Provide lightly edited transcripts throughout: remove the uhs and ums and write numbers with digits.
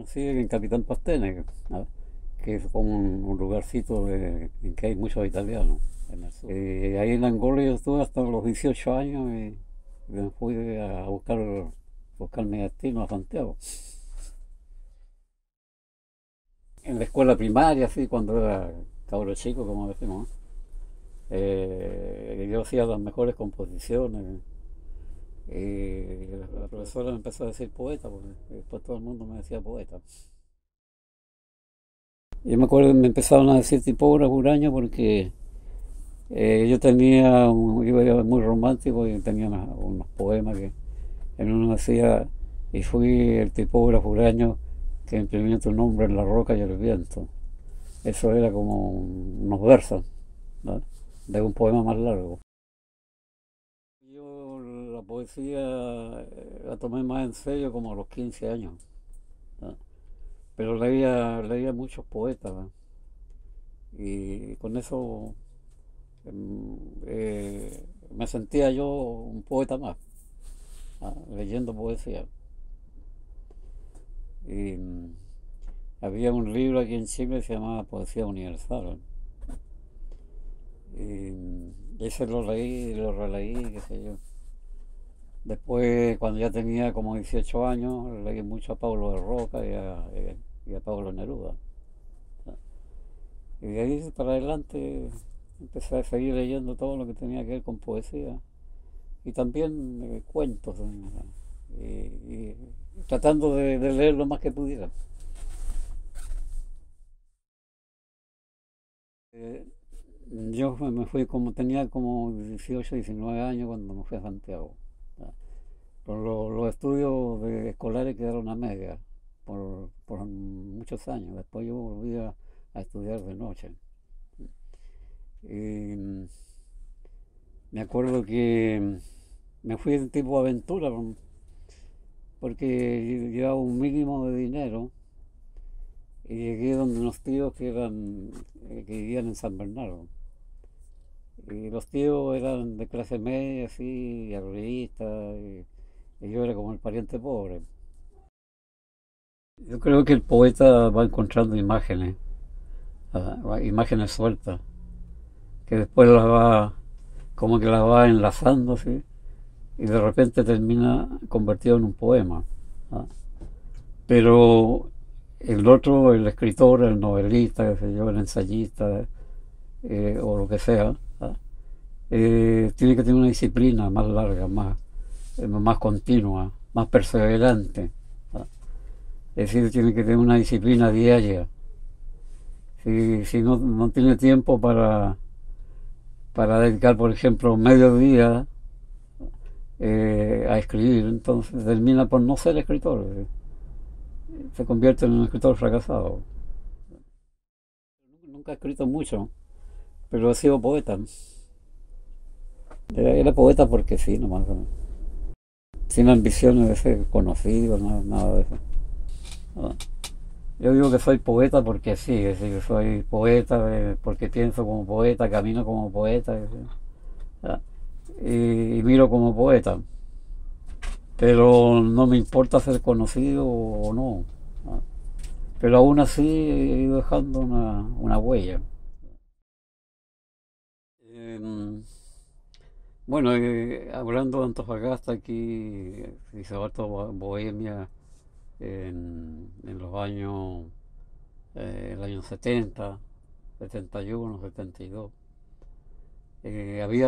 conocí en Capitán Pastene, ¿no? Que es como un lugarcito en que hay muchos italianos en el sur. Ahí en Angola yo estuve hasta los 18 años y me fui a buscar mi destino a Santiago. En la escuela primaria, sí, cuando era cabro chico, como decimos, ¿no? Yo hacía las mejores composiciones y la profesora me empezó a decir poeta, porque después todo el mundo me decía poeta. Yo me acuerdo que me empezaron a decir tipógrafo huraño porque yo era muy romántico y tenía unos poemas que en uno decía, y fui el tipógrafo huraño que imprimió tu nombre en la roca y el viento. Eso era como unos versos, ¿no? De un poema más largo. Yo la poesía la tomé más en serio como a los 15 años, ¿no? Pero leía muchos poetas, ¿no? Y con eso me sentía yo un poeta más, leyendo poesía. Y había un libro aquí en Chile que se llamaba Poesía Universal. Y ese lo leí, lo releí, qué sé yo. Después, cuando ya tenía como 18 años, leí mucho a Pablo de Roca y a Pablo Neruda. Y de ahí para adelante empecé a seguir leyendo todo lo que tenía que ver con poesía y también cuentos, y tratando de leer lo más que pudiera. Eh, yo me fui como tenía como 18, 19 años cuando me fui a Santiago. ¿Ya? Pero los estudios escolares quedaron a media por muchos años. Después yo volví a estudiar de noche. Y me acuerdo que me fui de tipo aventura porque llevaba un mínimo de dinero y llegué donde unos tíos que vivían en San Bernardo. Y los tíos eran de clase media, así, arribistas, y yo era como el pariente pobre. Yo creo que el poeta va encontrando imágenes, imágenes sueltas, que después como que las va enlazando, ¿sí? Y de repente termina convertido en un poema. ¿Ah? Pero el otro, el escritor, el novelista, qué sé yo, el ensayista, o lo que sea, ¿ah? Tiene que tener una disciplina más larga, más continua, más perseverante. ¿Ah? Es decir, tiene que tener una disciplina diaria. Si no tiene tiempo para dedicar, por ejemplo, medio día a escribir, entonces termina por no ser escritor, se convierte en un escritor fracasado. Nunca he escrito mucho, pero he sido poeta. Era poeta porque sí, nomás, ¿no? Sin ambiciones de ser conocido, nada de eso. ¿No? Yo digo que soy poeta porque sí, es decir, soy poeta porque pienso como poeta, camino como poeta, ¿no? Y miro como poeta, pero no me importa ser conocido o no, ¿no? Pero aún así he ido dejando una huella. Eh, bueno, hablando de Antofagasta, aquí se hizo harto bohemia en los años, el año 70, 71, 72. Había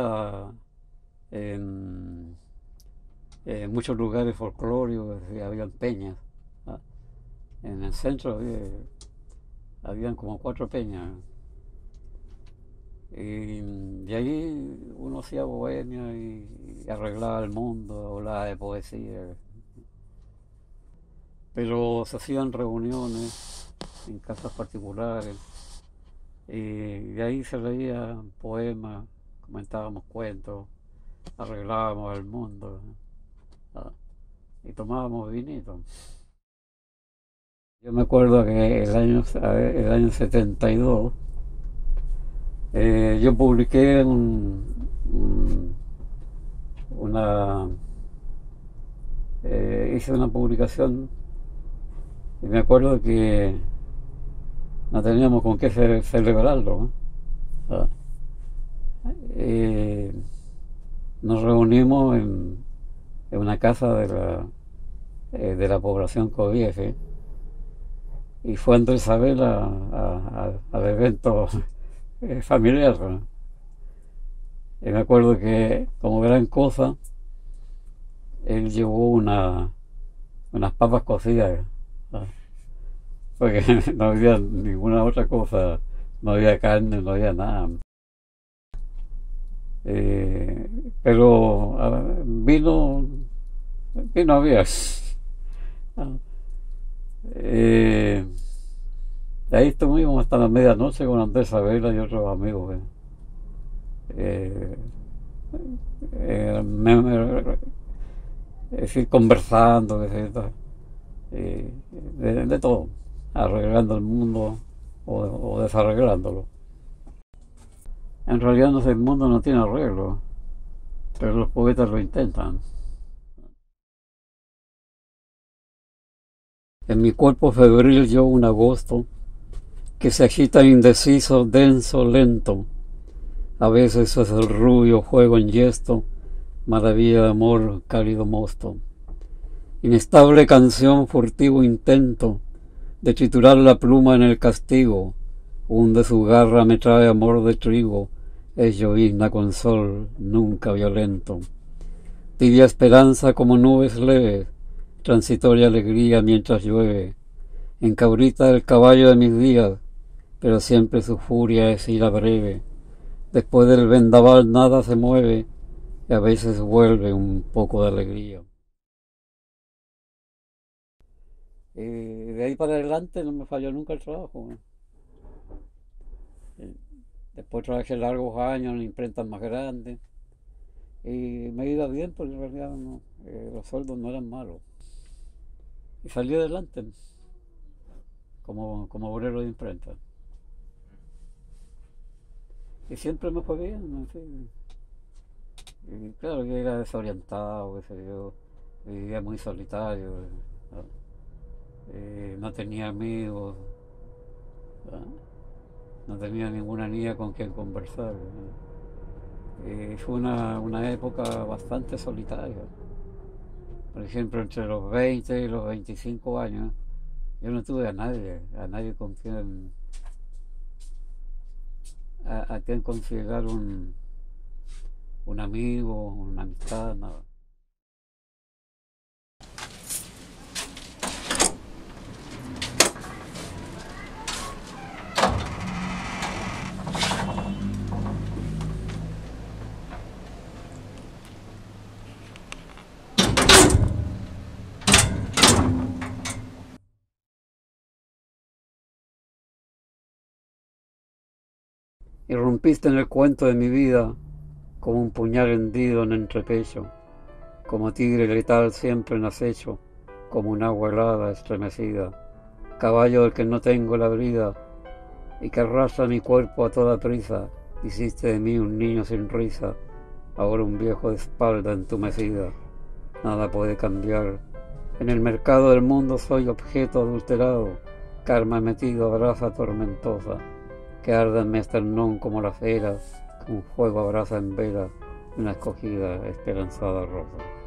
em, muchos lugares folclóricos, habían peñas, ¿ah? En el centro habían como 4 peñas. Y ahí uno hacía bohemia y arreglaba el mundo, hablaba de poesía. Pero se hacían reuniones en casas particulares y de ahí se leían poemas, comentábamos cuentos, arreglábamos el mundo, ¿no? Y tomábamos vinito. Yo me acuerdo que el año 72 yo publiqué una hice una publicación Y me acuerdo que no teníamos con qué celebrarlo, ¿no? Ah, eh, Nos reunimos en una casa de la población Covieje y fue Andrés Isabel al evento familiar, ¿no? Y me acuerdo que como gran cosa él llevó unas papas cocidas, ¿no? Porque no había ninguna otra cosa, no había carne, no había nada. Eh, pero vino había. Eh, Ahí estuvimos hasta la medianoche con Andrés Sabela y otros amigos. Eh, es decir, conversando, eh, de todo, arreglando el mundo o desarreglándolo. En realidad no sé, el mundo no tiene arreglo, pero los poetas lo intentan. En mi cuerpo febril yo un agosto que se agita indeciso, denso, lento. A veces es el rubio juego en yesto, maravilla de amor, cálido mosto. Inestable canción, furtivo intento de triturar la pluma en el castigo. Hunde su garra, me trae amor de trigo, es llovizna con sol, nunca violento. Tibia esperanza como nubes leves, transitoria alegría mientras llueve. Encabrita el caballo de mis días, pero siempre su furia es ira breve. Después del vendaval nada se mueve y a veces vuelve un poco de alegría. De ahí para adelante no me falló nunca el trabajo, ¿no? Eh, Después trabajé largos años en imprentas más grandes y me iba bien porque en realidad no, los sueldos no eran malos. Y salí adelante como obrero de imprenta. Y siempre me fue bien, en fin. Y claro que era desorientado, qué sé yo, vivía muy solitario, ¿no? No tenía amigos, ¿no? No tenía ninguna niña con quien conversar, ¿no? Fue una época bastante solitaria. Por ejemplo, entre los 20 y los 25 años, yo no tuve a nadie con quien, a quien considerar un amigo, una amistad, nada. Irrumpiste en el cuento de mi vida como un puñal hendido en entrepecho, como tigre letal siempre en acecho, como un agua helada estremecida, caballo del que no tengo la brida y que arrastra mi cuerpo a toda prisa. Hiciste de mí un niño sin risa, ahora un viejo de espalda entumecida. Nada puede cambiar. En el mercado del mundo soy objeto adulterado, karma metido a brasa tormentosa, que arda en mi esternón como la cera, un fuego abraza en vela una escogida esperanzada rosa.